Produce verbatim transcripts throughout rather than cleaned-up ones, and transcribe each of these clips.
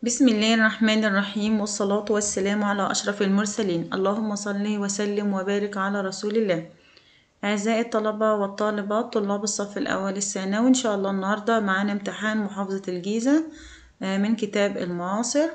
بسم الله الرحمن الرحيم، والصلاة والسلام على أشرف المرسلين. اللهم صل وسلم وبارك على رسول الله. أعزائي الطلبة والطالبات طلاب الصف الأول الثانوي، إن شاء الله النهاردة معانا امتحان محافظة الجيزة من كتاب المعاصر،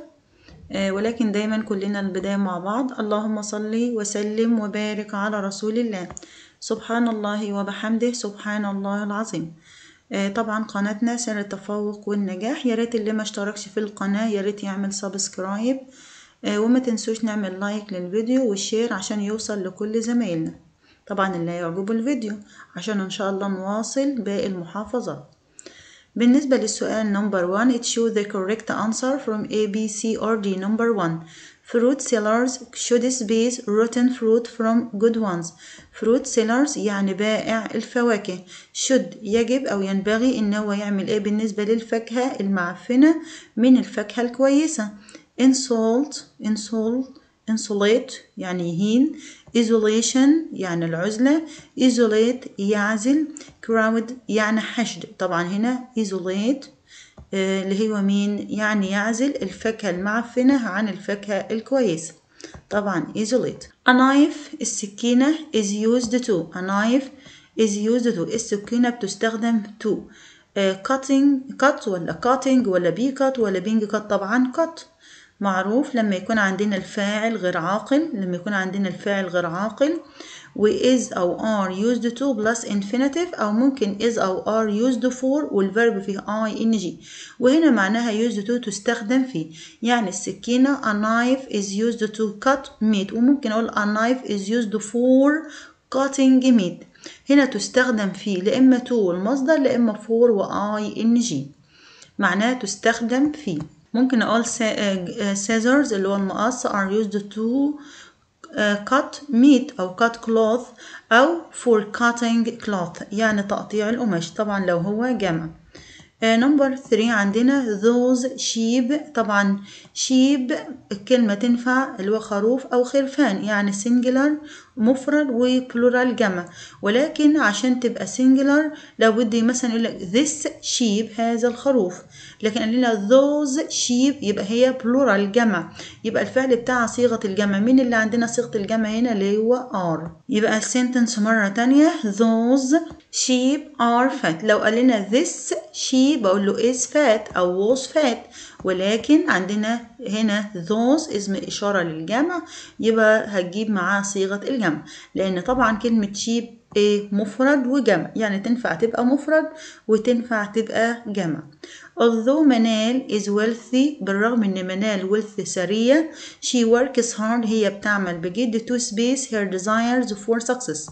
ولكن دايما كلنا البداية مع بعض. اللهم صل وسلم وبارك على رسول الله. سبحان الله وبحمده سبحان الله العظيم. طبعا قناتنا سر التفوق والنجاح، يا ريت اللي ما اشتركش في القناة يا ريت يعمل سبسكرايب، وما تنسوش نعمل لايك للفيديو والشير عشان يوصل لكل زمايلنا. طبعا اللي يعجبه الفيديو عشان ان شاء الله نواصل باقي المحافظات. بالنسبة للسؤال نمبر واحد, it shows the correct answer from A, B, C or D. Number one, fruit sellers should space rotten fruit from good ones. fruit sellers يعني بائع الفواكه. should يجب أو ينبغي إن هو يعمل إيه بالنسبة للفاكهة المعفنة من الفاكهة الكويسة. insult insult insulate يعني يهين. isolation يعني العزلة. isolate يعزل. crowd يعني حشد. طبعا هنا isolate آه اللي هو مين؟ يعني يعزل الفاكهة المعفنة عن الفاكهة الكويسة. طبعا isolate. a knife السكينة is used to. a knife is used to السكينة بتستخدم to. آه cutting cut ولا cutting ولا بي cut ولا بينج cut؟ طبعا cut معروف لما يكون عندنا الفاعل غير عاقل. لما يكون عندنا الفاعل غير عاقل و is أو are used to plus infinitive، أو ممكن is أو are used for والverb فيه ing، وهنا معناها used to تستخدم فيه. يعني السكينة a knife is used to cut meat، وممكن أقول a knife is used for cutting meat. هنا تستخدم فيه لإما to والمصدر لإما for و ing، معناها تستخدم فيه. ممكن أقول scissors اللي هو المقص are used to cut meat أو cut cloth أو for cutting cloth يعني تقطيع القماش، طبعا لو هو جمع. نمبر ثلاثة عندنا those sheep. طبعا sheep الكلمة تنفع اللي هو خروف أو خرفان، يعني singular مفرد وبلورال جمع، ولكن عشان تبقى singular لابد مثلا يقول لك this sheep هذا الخروف، لكن قال لنا those sheep يبقى هي بلورال جمع، يبقى الفعل بتاع صيغة الجمع. مين اللي عندنا صيغة الجمع هنا؟ اللي هو are. يبقى السنتنس مرة تانية those sheep are fat. لو قال لنا this sheep بقول له is fat أو was fat، ولكن عندنا هنا those اسم إشارة للجمع، يبقى هتجيب معاه صيغة الجمع، لأن طبعا كلمة sheep إيه؟ مفرد وجمع، يعني تنفع تبقى مفرد وتنفع تبقى جمع. although منال is wealthy، بالرغم ان منال wealthy ثرية، she works hard هي بتعمل بجد to space her desires for success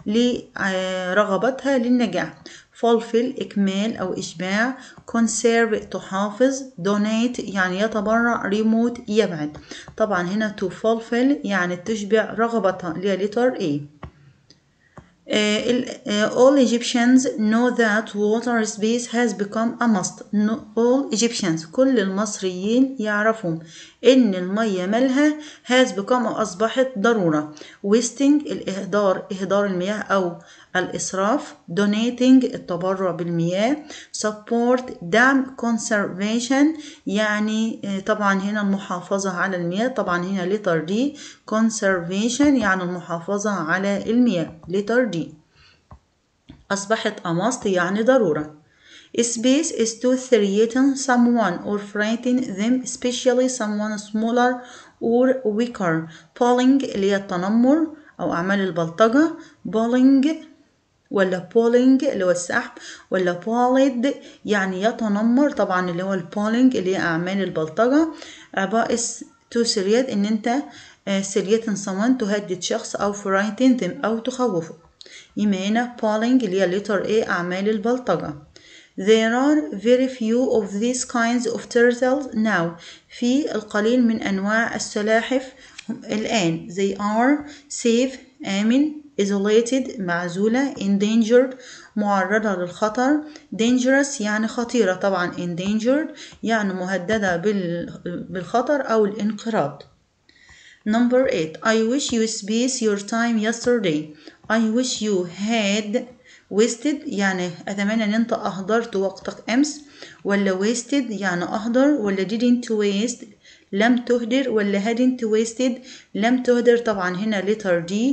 لرغبتها للنجاح. fulfill إكمال أو إشباع. conserve تحافظ. donate يعني يتبرع. remote يبعد. طبعا هنا to fulfill يعني تشبع رغبتها اللي هي letter A. Uh, all Egyptians know that water space has become a must. No, all Egyptians كل المصريين يعرفون إن المية مالها has become أصبحت ضرورة. wasting الإهدار إهدار المياه أو الإسراف. donating التبرع بالمياه. support دعم. conservation يعني طبعا هنا المحافظة على المياه، طبعا هنا letter D. conservation يعني المحافظة على المياه letter D. أصبحت a must يعني ضرورة. space is to threaten someone or frighten them, especially someone smaller or weaker. bullying اللي هي التنمر أو أعمال البلطجة. bullying ولا bullying اللي هو السحب، ولا bullied يعني يتنمر، طبعا اللي هو bullying اللي هي أعمال البلطجة. عبارة to threat إن أنت threaten someone تهدد شخص أو frighten them أو تخوفه. يبقى هنا bullying اللي هي letter A أعمال البلطجة. There are very few of these kinds of turtles now. في القليل من أنواع السلاحف الآن. They are safe آمن. isolated معزولة. endangered معرضة للخطر. dangerous يعني خطيرة، طبعا endangered يعني مهددة بالخطر أو الانقراض. Number eight. I wish you space your time yesterday. I wish you had wasted يعني أتمنى أن أنت أهدرت وقتك أمس. ولا wasted يعني أهدر، ولا didn't waste لم تهدر، ولا hadn't wasted لم تهدر. طبعا هنا letter D.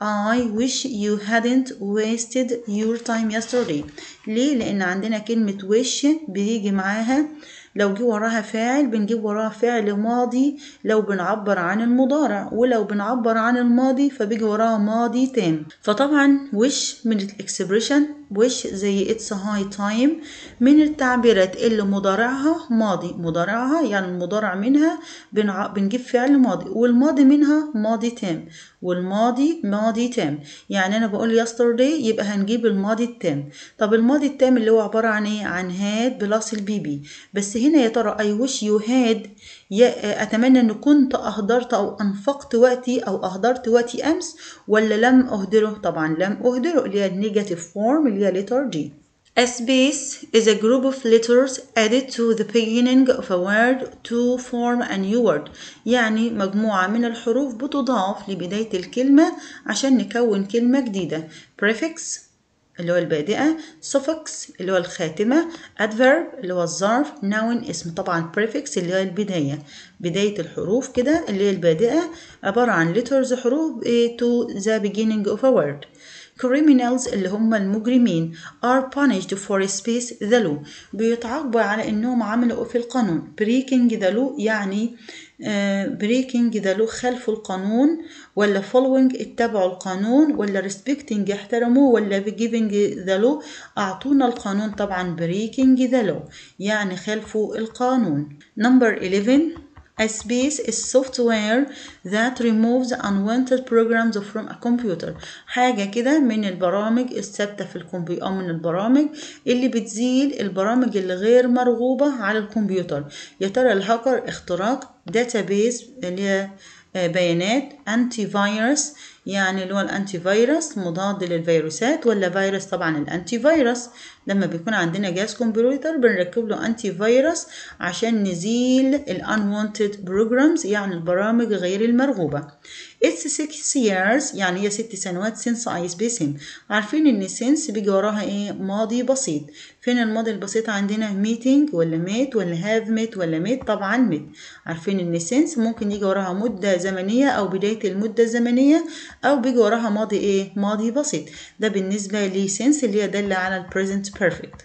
I wish you hadn't wasted your time yesterday. ليه؟ لأن عندنا كلمة wish بيجي معاها لو جه وراها فاعل بنجيب وراها فعل ماضي لو بنعبر عن المضارع، ولو بنعبر عن الماضي فبيجي وراها ماضي تام. فطبعا wish من الاكسبريشن wish زي it's high time من التعبيرات اللي مضارعها ماضي. مضارعها يعني المضارع منها بنع... بنجيب فعل ماضي، والماضي منها ماضي تام، والماضي ماضي تام. يعني أنا بقول yesterday يبقى هنجيب الماضي التام. طب الماضي التام اللي هو عبارة عن إيه؟ عن had بلس البيبي. بس هنا يا ترى I wish you had يا أتمنى أن كنت أهدرت أو أنفقت وقتي أو أهدرت وقتي أمس، ولا لم أهدره؟ طبعا لم أهدره اللي هي النيجاتيف فورم اللي هي letter G. A space is a group of letters added to the beginning of a word to form a new word. يعني مجموعة من الحروف بتضاف لبداية الكلمة عشان نكون كلمة جديدة. prefix اللي هو البادئة، suffix اللي هو الخاتمة، adverb اللي هو الظرف، noun اسم. طبعا prefix اللي هي البداية، بداية الحروف كده اللي هي البادئة عبارة عن letters حروف to the beginning of a word. criminals اللي هم المجرمين are punished for space the law. بيتعاقبوا على انهم عملوا في القانون. breaking the law يعني uh, breaking the law خلفوا القانون، ولا following اتبعوا القانون، ولا respecting احترموا، ولا giving the law اعطونا القانون. طبعا breaking the law يعني خلفوا القانون. number eleven. A space is software that removes unwanted programs from a computer. حاجة كده من البرامج الثابتة في الكمبيوتر أو من البرامج اللي بتزيل البرامج اللي غير مرغوبة على الكمبيوتر. يا ترى الهاكر اختراق database اللي هي بيانات، أنتي فيروس يعني اللي هو الأنتي فيروس مضاد للفيروسات، ولا فيروس؟ طبعا الأنتي فيروس. لما بيكون عندنا جهاز كمبيوتر بنركب له أنتي فيروس عشان نزيل ال unwanted programs يعني البرامج غير المرغوبة. It's six years يعني هي ست سنوات since I spaced him. عارفين إن since بيجي وراها إيه؟ ماضي بسيط. فين الماضي البسيط عندنا؟ meeting ولا met ولا have met ولا met؟ طبعا met. عارفين إن since ممكن يجي وراها مدة زمنية أو بداية المدة الزمنية، أو بيجي وراها ماضي إيه؟ ماضي بسيط. ده بالنسبة لي since اللي هي دالة على ال present perfect.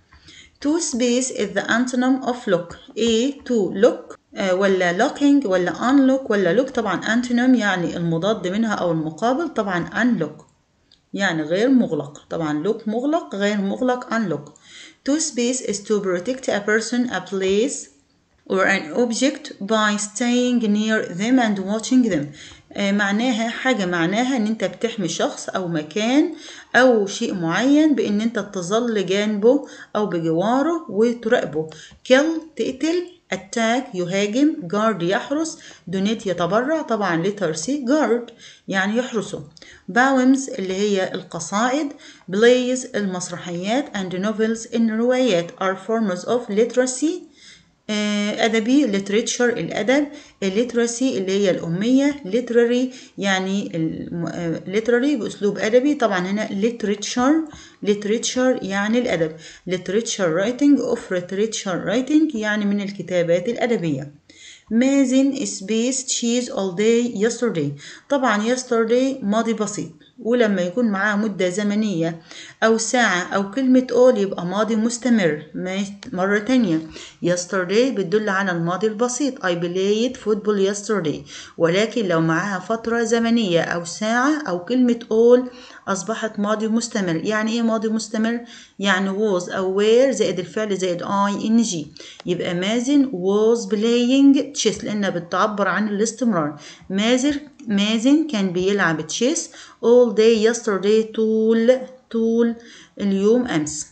To space is the antonym of lock. إيه to look آه ولا locking ولا unlock ولا look؟ طبعا antonym يعني المضاد منها أو المقابل. طبعا unlock يعني غير مغلق. طبعا lock مغلق، غير مغلق unlock. To space is to protect a person, a place or an object by staying near them and watching them. آه معناها حاجة معناها ان انت بتحمي شخص او مكان او شيء معين بان انت تظل جانبه او بجواره وتراقبه. kill تقتل، attack يهاجم، guard يحرس، donate يتبرع. طبعا letter C guard يعني يحرسه. poems اللي هي القصائد، plays المسرحيات and novels الروايات are forms of literacy أدبي literature الأدب، literacy اللي هي الأمية، literary يعني literary بأسلوب أدبي. طبعا هنا literature literature يعني الأدب، literature writing of literature writing يعني من الكتابات الأدبية. مازن spaced cheese all day yesterday. طبعا yesterday ماضي بسيط، ولما يكون معاه مدة زمنية أو ساعة أو كلمة all يبقى ماضي مستمر. مرة تانية yesterday بتدل على الماضي البسيط I played football yesterday، ولكن لو معاها فترة زمنية أو ساعة أو كلمة all أصبحت ماضي مستمر. يعني إيه ماضي مستمر؟ يعني was أو were زائد الفعل زائد ing. يبقى مازن was playing chess لأنها بتعبر عن الاستمرار. مازن مازن كان بيلعب تشيس all day yesterday طول طول اليوم أمس.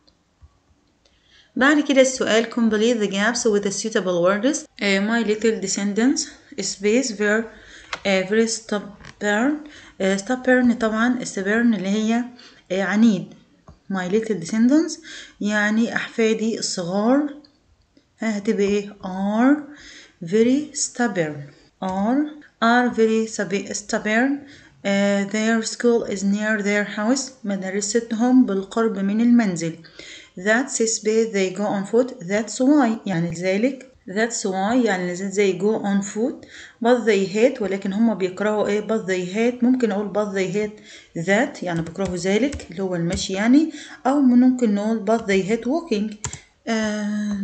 بعد كده السؤال complete the gaps with the suitable words. uh, my little descendants space very uh, very stubborn. uh, stubborn طبعا stubborn اللي هي uh, عنيد. my little descendants يعني أحفادي الصغار هتبقى ايه؟ are very stubborn are are very stubborn. uh, their school is near their house. مدرستهم بالقرب من المنزل. That's space they go on foot. That's why يعني لذلك. That's why يعني لذلك they go on foot. But they hate ولكن هم بيكرهوا ايه. But they hate ممكن اقول but they hate that يعني بيكرهوا ذلك اللي هو المشي يعني. او ممكن نقول but they hate walking. uh,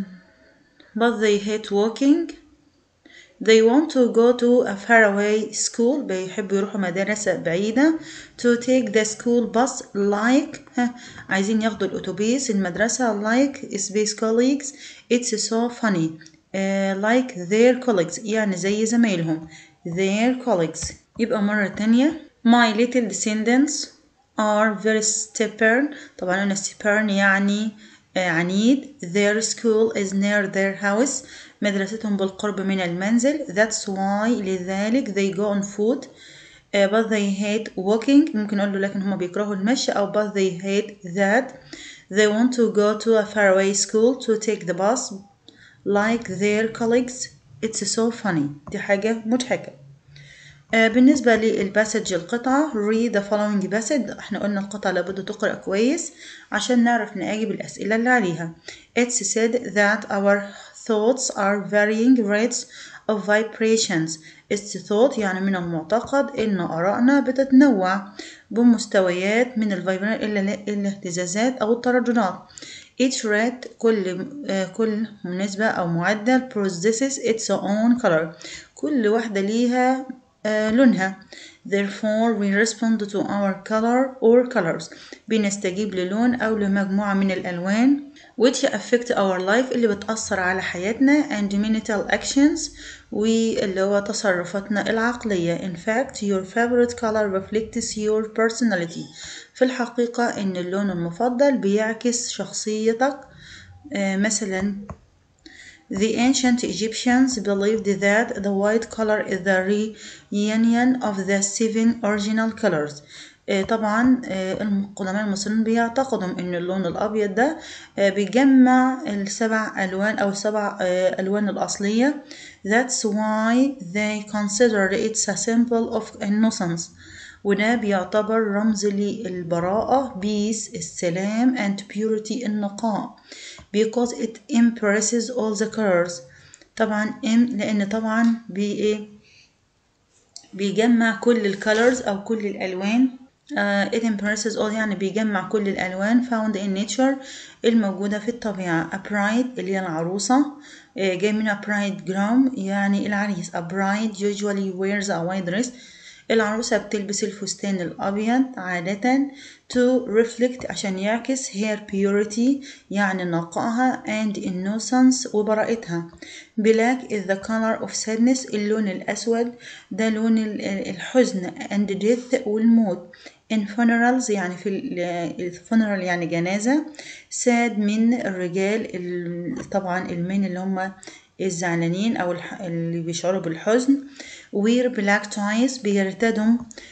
but they hate walking. They want to go to a faraway school. بيحبوا يروحوا مدرسة بعيدة. To take the school bus like ها عايزين ياخدوا الأتوبيس المدرسة like space colleagues. It's so funny. uh, like their colleagues يعني زي زمايلهم. Their colleagues. يبقى مرة تانية. My little descendants are very stubborn. طبعا أنا stubborn يعني عنيد. Their school is near their house. مدرستهم بالقرب من المنزل. That's why لذلك they go on foot. uh, but they hate walking. ممكن أقول له لكن هم بيكرهوا المشي أو but they hate that. They want to go to a faraway school to take the bus like their colleagues. It's so funny. دي حاجة مضحكة. آه بالنسبة للباسج القطعة read the following passage. احنا قلنا القطعة لابد تقرأ كويس عشان نعرف نجاوب الأسئلة اللي عليها. It's said that our thoughts are varying rates of vibrations. It's thought يعني من المعتقد إن آرائنا بتتنوع بمستويات من الفايبرات الاهتزازات أو الترددات. Each rate كل آه كل نسبة أو معدل possesses its own color. كل واحدة ليها آه لونها. Therefore we respond to our color or colors. بنستجيب للون أو لمجموعة من الألوان which affect our life اللي بتأثر على حياتنا and mental actions واللي هو تصرفاتنا العقلية. In fact your favorite color reflects your personality. في الحقيقة إن اللون المفضل بيعكس شخصيتك. آه مثلا The ancient Egyptians believed that the white color is the reunion of the seven original colors. طبعا القدماء المصريين بيعتقدوا ان اللون الابيض ده بيجمع السبع الوان او السبع الوان الاصليه. That's why they consider it a symbol of innocence. وده بيعتبر رمز للبراءة peace السلام and purity النقاء because it impresses all the colors. طبعا ام لان طبعا بي ايه بيجمع كل الكالرز او كل الالوان. uh, it impresses all يعني بيجمع كل الالوان found in nature الموجودة في الطبيعة. a bride اللي هي العروسة uh, جاي منها bride groom يعني العريس. a bride usually wears a white dress. العروسة بتلبس الفستان الأبيض عادة to reflect عشان يعكس her purity يعني نقائها and innocence وبراءتها. black is the color of sadness اللون الأسود ده لون الحزن and death والموت. in funerals يعني في الفونرال يعني جنازة. sad من الرجال طبعا المين اللي هم الزعلانين أو اللي بيشعروا بالحزن. wear black ties بيرتدوا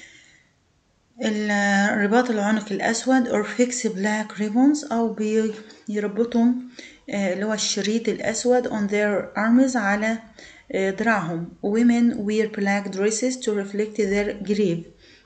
رباط العنق الأسود or fix black ribbons أو بيربطوا اللي هو الشريط الأسود on their arms على دراعهم. women wear black dresses to reflect their grief.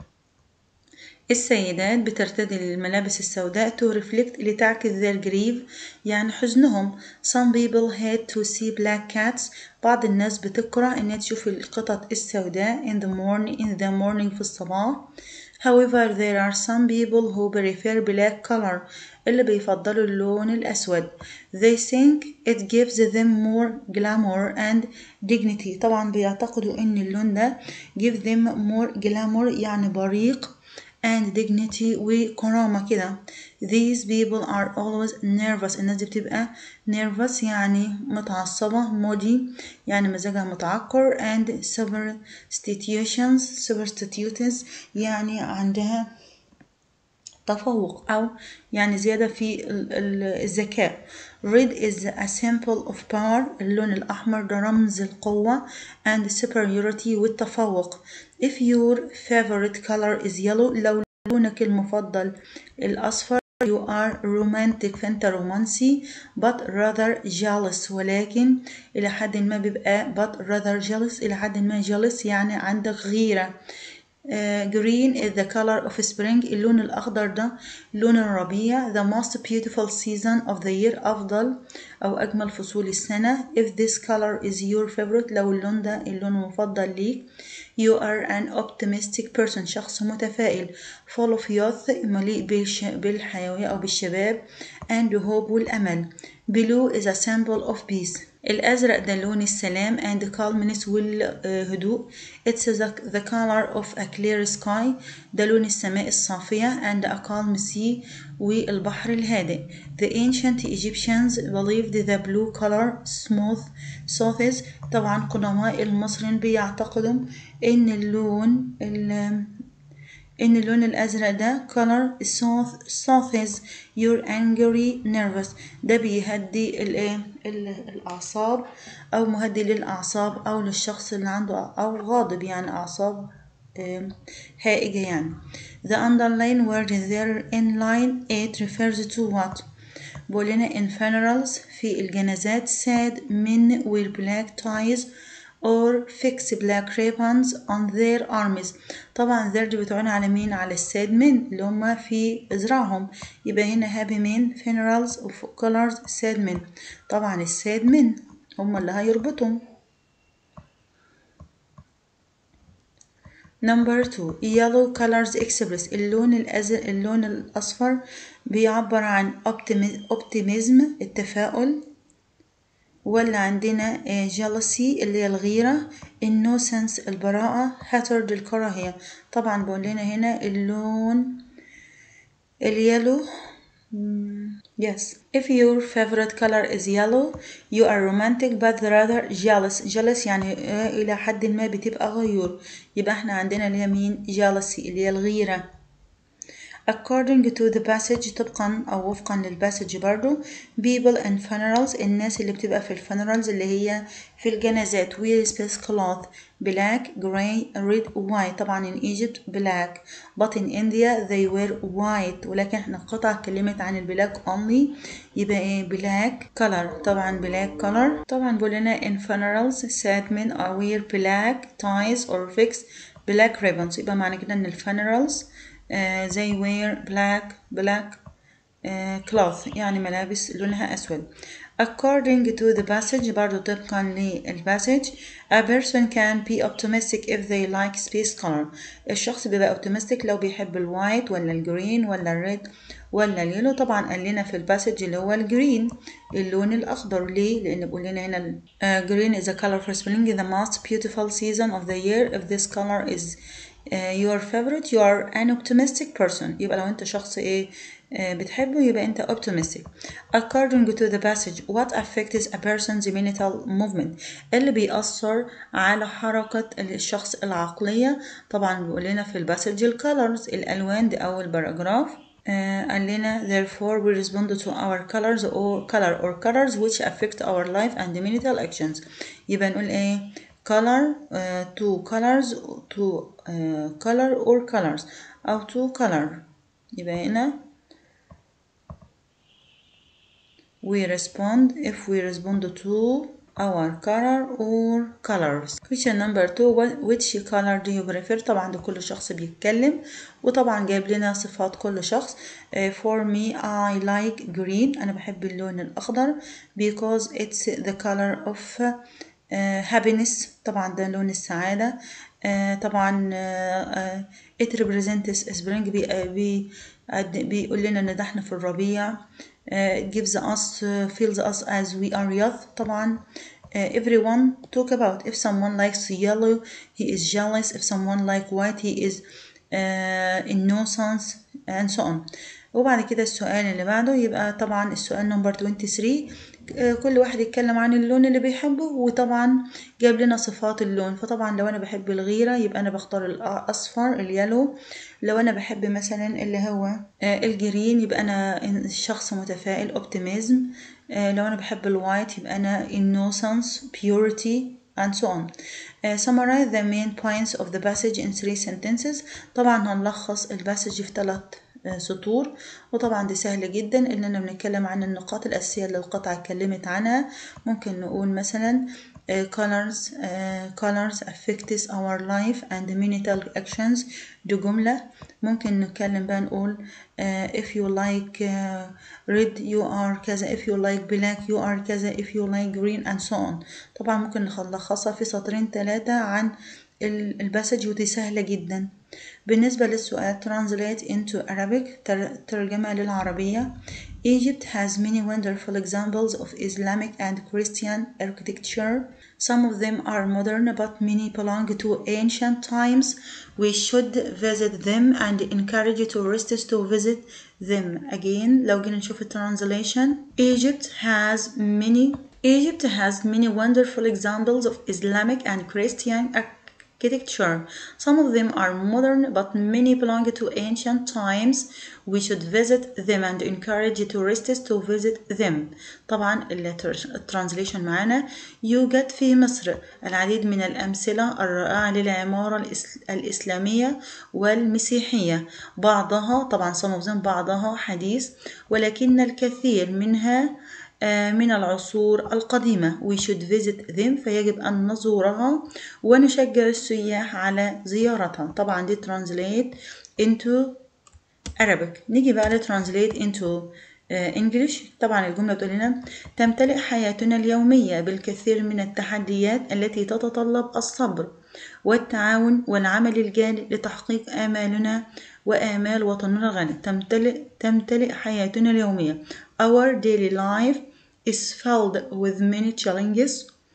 السيدات بترتدي الملابس السوداء to reflect لتعكس their grief يعني حزنهم. some people hate to see black cats. بعض الناس بتكره إنها تشوف القطط السوداء in the morning in the morning في الصباح. however there are some people who prefer black color اللي بيفضلوا اللون الأسود. they think it gives them more glamour and dignity. طبعا بيعتقدوا إن اللون ده give them more glamour يعني بريق and dignity وكرامة كده. these people are always nervous. الناس دي بتبقى nervous يعني متعصبة. moody يعني مزاجها متعكر and superstitious superstitious يعني عندها تفوق أو يعني زيادة في الذكاء. red is a symbol of power. اللون الأحمر ده رمز القوة and superiority والتفوق. if your favorite color is yellow لو لونك المفضل الأصفر you are romantic فأنت رومانسي but rather jealous ولكن إلى حد ما بيبقى but rather jealous إلى حد ما jealous يعني عندك غيرة. uh, green is the color of spring. اللون الأخضر ده لون الربيع. the most beautiful season of the year. أفضل أو أجمل فصول السنة. if this color is your favorite. لو اللون ده اللون المفضل ليك. you are an optimistic person. شخص متفائل. full of youth. مليء بالش... بالحيوية أو بالشباب. and hope والأمل. blue is a symbol of peace. الأزرق ده لون السلام and calmness والهدوء. it's the, the color of a clear sky. ده لون السماء الصافية and a calm sea والبحر الهادئ. the ancient Egyptians believed the blue color smooth soothes. طبعا قدماء المصريين بيعتقدوا إن اللون إن اللون الأزرق ده color soothes your angry nervous. ده بيهدي الإيه الأعصاب أو مهدي للأعصاب أو للشخص اللي عنده أو غاضب يعني أعصاب هائجة يعني. the underline word there in line eight refers to what. بقولنا in funerals في الجنازات sad men wear black ties or fix black ribbons on their arms. طبعا there دي بتعين على مين؟ على الساد من اللي هما في إزراعهم. يبقى هنا happy men funerals of colors sad men. طبعا الساد من هما اللي هيربطهم. number two yellow colors express. اللون الأزرق اللون الأصفر بيعبر عن optimism التفاؤل. ولا عندنا jealousy اللي هي الغيرة. innocence البراءة. hatred الكراهية. طبعا بقول لنا هنا اللون اليلو. yes if your favorite color is yellow you are romantic but rather jealous. jealous يعني إلى حد ما بتبقى غيور. يبقى احنا عندنا اللي هي مين؟ jealousy اللي هي الغيرة. according to the passage طبقا أو وفقا للباسج برضو people and funerals الناس اللي بتبقى في الفانرالز اللي هي في الجنازات wear space cloth black gray red white. طبعا in Egypt black but in India they wear white. ولكن احنا القطعة اتكلمت عن البلاك only يبقى ايه black color. طبعا black color. طبعا بقولنا in funerals sad men are wear black ties or fix black ribbons. يبقى معنى كده ان الفانرالز Uh, they wear black black uh, cloth يعني ملابس لونها أسود. according to the passage برضو طبقا للباسج a person can be optimistic if they like space color. الشخص بيبقى optimistic لو بيحب الوايت ولا الجرين ولا الريد ولا اليلو. طبعا قال لنا في الباسج اللي هو الجرين اللون الأخضر. ليه؟ لأن بيقول لنا هنا uh, green is a color for spring the most beautiful season of the year. if this color is Uh, your favorite you are an optimistic person. يبقى لو انت شخص ايه uh, بتحبه يبقى انت optimistic. according to the passage what affects a person's mental movement. اللي بيأثر على حركة الشخص العقلية. طبعا بيقول لنا في الباسج الكالرز الألوان دي أول باراجراف. Uh, قال لنا therefore we respond to our colors or color or colors which affect our life and mental actions. يبقى نقول ايه color uh, to colors to uh, color or colors أو to color. يبقى هنا we respond if we respond to our color or colors. question number two which color do you prefer. طبعا ده كل شخص بيتكلم وطبعا جايب لنا صفات كل شخص. uh, for me I like green. أنا بحب اللون الأخضر because it's the color of Uh, happiness. طبعا ده لون السعادة. uh, طبعا uh, uh, it represents spring. بي, بي, بيقول لنا ان ده احنا في الربيع. uh, it gives us uh, feels us as we are youth. طبعا uh, everyone talk about if someone likes yellow he is jealous. if someone like white he is uh, innocence and so on. وبعد كده السؤال اللي بعده يبقى طبعا السؤال نمبر ثلاثة وعشرين كل واحد يتكلم عن اللون اللي بيحبه وطبعا جاب لنا صفات اللون. فطبعا لو انا بحب الغيرة يبقى انا بختار الاصفر اليلو. لو انا بحب مثلا اللي هو الجرين يبقى انا شخص متفائل optimism. لو انا بحب الوايت يبقى انا innocence purity and so on. Uh, summarize the main points of the passage in three sentences. طبعا هنلخص الباسج في ثلاث سطور وطبعا دي سهل جدا اننا بنتكلم عن النقاط الاساسيه اللي القطعه اتكلمت عنها. ممكن نقول مثلا uh, colors uh, colors affects our life and mental actions. دي جملة. ممكن نتكلم بقى نقول uh, if you like uh, red you are كذا، if you like black you are كذا، if you like green and so on. طبعا ممكن نلخصها في سطرين ثلاثة عن الباسج، ودي سهلة جدا. بالنسبة للسؤال translate into Arabic، ترجمة للعربية. Egypt has many wonderful examples of Islamic and Christian architecture. Some of them are modern, but many belong to ancient times. We should visit them and encourage tourists to visit them. Again, لو جينا نشوف translation. Egypt has many Egypt has many wonderful examples of Islamic and Christian architecture. Some of them are modern, but many belong to ancient times. We should visit them and encourage tourists to visit them. طبعا الترانزليشن معانا. يوجد في مصر العديد من الأمثلة الرائعة للعمارة الإسلامية والمسيحية. بعضها طبعا some of them بعضها حديث، ولكن الكثير منها من العصور القديمة. We should visit them، فيجب أن نزورها ونشجع السياح على زيارتها. طبعا دي translate into Arabic. نيجي بقى ل translate into uh, English. طبعا الجملة بتقول لنا تمتلئ حياتنا اليومية بالكثير من التحديات التي تتطلب الصبر والتعاون والعمل الجاد لتحقيق آمالنا وآمال وطننا الغني. تمتلئ تمتلئ حياتنا اليومية. Our daily life is filled with many challenges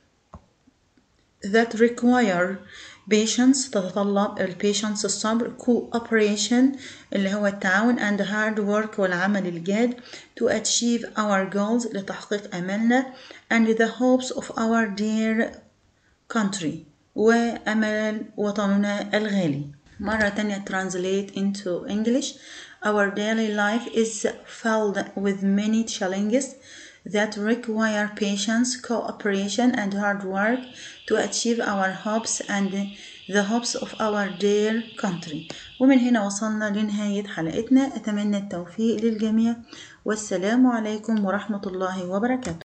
that require patience، تتطلب البيشنس الصبر، cooperation اللي هو التعاون and hard work والعمل الجاد to achieve our goals لتحقيق أملنا and the hopes of our dear country وأمل وطننا الغالي. مرة تانية translate into English. Our daily life is filled with many challenges that require patience, cooperation and hard work to achieve our hopes and the hopes of our dear country. ومن هنا وصلنا لنهاية حلقتنا. أتمنى التوفيق للجميع، والسلام عليكم ورحمة الله وبركاته.